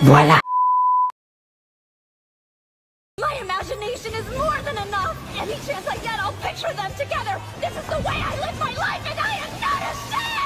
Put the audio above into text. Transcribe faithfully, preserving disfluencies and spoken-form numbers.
Voila! My imagination is more than enough! Any chance I get, I'll picture them together! This is the way I live my life, and I am not ashamed!